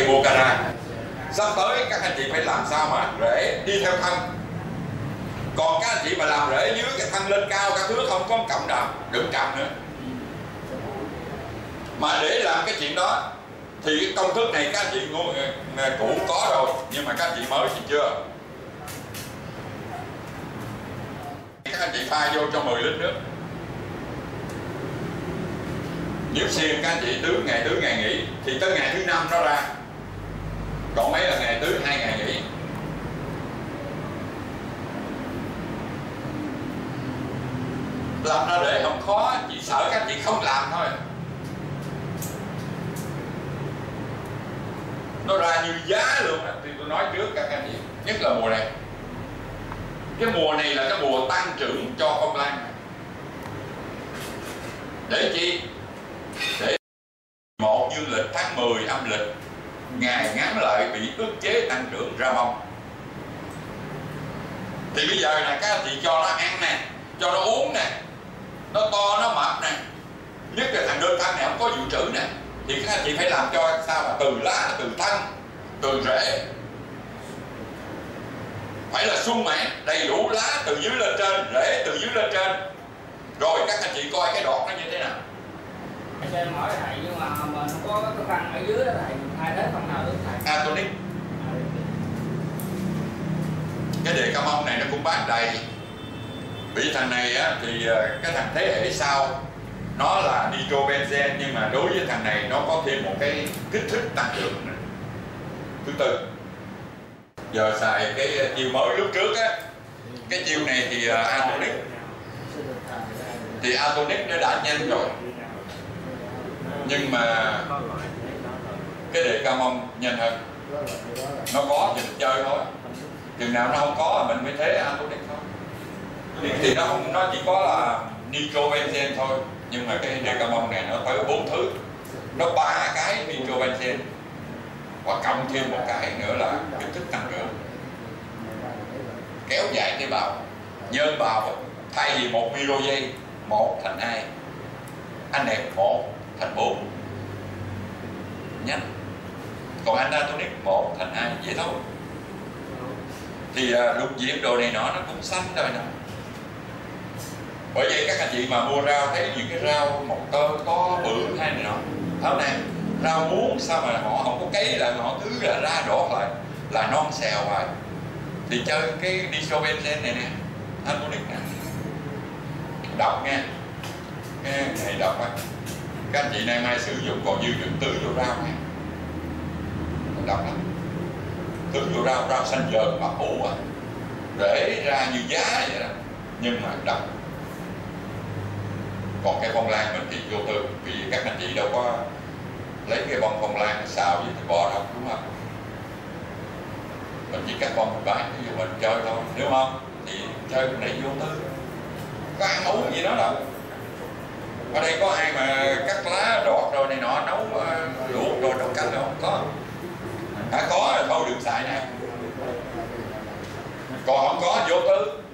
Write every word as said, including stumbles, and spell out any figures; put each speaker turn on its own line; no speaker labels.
cây Mocara. Sắp tới các anh chị phải làm sao mà rễ đi theo thân. Còn các anh chị mà làm rễ dưới cái thân lên cao các thứ không có cầm nào, đừng cầm nữa. Mà để làm cái chuyện đó thì cái công thức này các anh chị cũ có rồi, nhưng mà các anh chị mới thì chưa. Các anh chị pha vô cho mười lít nước. Nếu xiên các anh chị tứ ngày tứ ngày nghỉ thì tới ngày thứ năm nó ra. Còn mấy là ngày tứ hai ngày nghỉ. Làm ra để không khó, chỉ sợ các anh chị không làm thôi. Nó ra như giá luôn á, thì tôi nói trước các anh chị, nhất là mùa này. Cái mùa này là cái mùa tăng trưởng cho phong lan. Để chi? Để một dương lịch tháng mười âm lịch ngày ngắn lại bị ức chế tăng trưởng ra bông. Thì bây giờ là các anh chị cho nó ăn nè, cho nó uống nè, nó to nó mập nè, nhất là thằng đơn thân này không có dự trữ nè, thì các anh chị phải làm cho sao mà từ lá, từ thân, từ rễ phải là sung mãn, đầy đủ lá từ dưới lên trên, rễ từ dưới lên trên. Rồi các anh chị coi cái đọt nó như thế nào.
Cho em hỏi thầy, nhưng mà mình không có cái phân ở dưới đó thầy, thay thế phân nào được thầy?
Atonic. Cái đề ca mông này nó cũng bán đầy. Vì thằng này á, thì cái thằng thế hệ sau nó là nitrobenzen, nhưng mà đối với thằng này nó có thêm một cái kích thích tăng trưởng nữa. Thứ tư, giờ xài cái chiêu mới lúc trước á, cái chiêu này thì uh, Atonic thì Atonic nó đã nhanh rồi, nhưng mà cái đề ca mông nhanh hơn. Nó có thì mình chơi thôi, chừng nào nó không có mình mới thế Atonic thôi. Thì, thì nó không, nó chỉ có là nitrobenzen thôi, nhưng mà cái đề ca mông này nó tới bốn thứ, nó ba cái nitrobenzen và cộng thêm một cái nữa là kích thích tăng trưởng, kéo dài tế bào, nhân bào. Thay vì một micro giây một thành hai, anh này một thành bốn, nhanh. Còn anh Atonic một thành hai dễ thôi. Thì uh, lục diễm đồ này nọ nó cũng xanh rồi nè. Bởi vậy các anh chị mà mua rau thấy những cái rau mọc tơ to bự hay này nọ, thảo nào rau muống sao mà họ không có cấy là họ cứ là ra đổ lại là non xèo hoài, thì chơi cái nitrobenzen này nè, Atonic nè, độc nha, cái này độc á. Các anh chị nay mai sử dụng còn dư đừng tưới vô rau nha, độc lắm. Tưới vô rau, rau xanh dờn mà ủ à, rễ ra như giá vậy đó, nhưng mà độc. Còn cái phong lan mình thì vô tư, vì các anh chị đâu có lấy cái bông phong lan xào với thịt bò đâu, đúng không? Mình chỉ cắt bông mình bán, ví dụ mình chơi thôi. Nếu không thì chơi cái này vô tư, có ăn uống gì đó đâu. Ở đây có ai mà cắt lá đọt rồi này nọ nấu uh, luộc rồi nấu canh đâu, không có. Hả, có là thôi đừng xài nè. Còn không có vô tư.